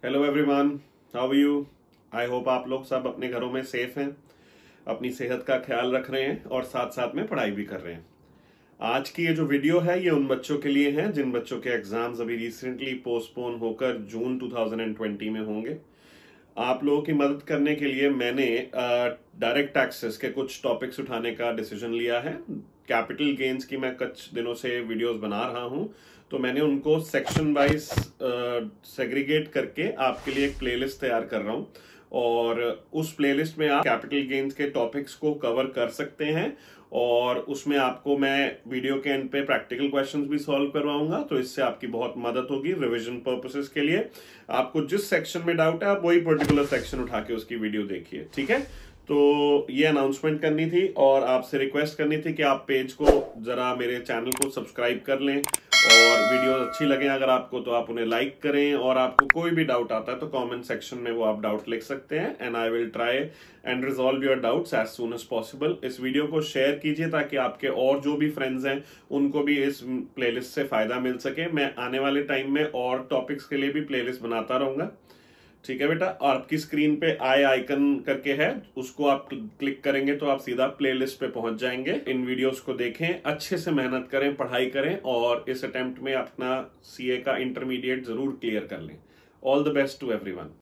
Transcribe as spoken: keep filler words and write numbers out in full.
Hello everyone, how are you. I hope आप लोग सब अपने घरों में सेफ हैं, अपनी सेहत का ख्याल रख रहे हैं और साथ साथ में पढ़ाई भी कर रहे हैं। आज की ये जो वीडियो है ये उन बच्चों के लिए है जिन बच्चों के एग्जाम्स अभी रिसेंटली पोस्टपोन होकर जून दो हज़ार बीस में होंगे। आप लोगों की मदद करने के लिए मैंने डायरेक्ट टैक्सेस के कुछ टॉपिक्स उठाने का डिसीजन लिया है। कैपिटल गेन्स की मैं कुछ दिनों से वीडियोस बना रहा हूं, तो मैंने उनको सेक्शन वाइज सेग्रीगेट करके आपके लिए एक प्लेलिस्ट तैयार कर रहा हूं और उस प्लेलिस्ट में आप कैपिटल गेन्स के टॉपिक्स को कवर कर सकते हैं और उसमें आपको मैं वीडियो के एंड पे प्रैक्टिकल क्वेश्चंस भी सॉल्व करवाऊंगा, तो इससे आपकी बहुत मदद होगी रिवीजन पर्पसेस के लिए। आपको जिस सेक्शन में डाउट है आप वही पर्टिकुलर सेक्शन उठा के उसकी वीडियो देखिए, ठीक है। तो ये अनाउंसमेंट करनी थी और आपसे रिक्वेस्ट करनी थी कि आप पेज को जरा मेरे चैनल को सब्सक्राइब कर लें और वीडियो अच्छी लगे अगर आपको तो आप उन्हें लाइक करें, और आपको कोई भी डाउट आता है तो कमेंट सेक्शन में वो आप डाउट लिख सकते हैं and I will try and resolve your doubts as soon as possible. इस वीडियो को शेयर कीजिए ताकि आपके और जो भी फ्रेंड्स हैं उनको भी इस प्लेलिस्ट से फायदा मिल सके। मैं आने वाले टाइम में और टॉपिक्स के लिए भी प्लेलिस्ट बनाता रहूंगा, ठीक है बेटा। और आपकी स्क्रीन पे आई आइकन करके है, उसको आप क्लिक करेंगे तो आप सीधा प्लेलिस्ट पे पहुंच जाएंगे। इन वीडियोस को देखें, अच्छे से मेहनत करें, पढ़ाई करें और इस अटेम्प्ट में अपना सीए का इंटरमीडिएट जरूर क्लियर कर लें। All the best to everyone.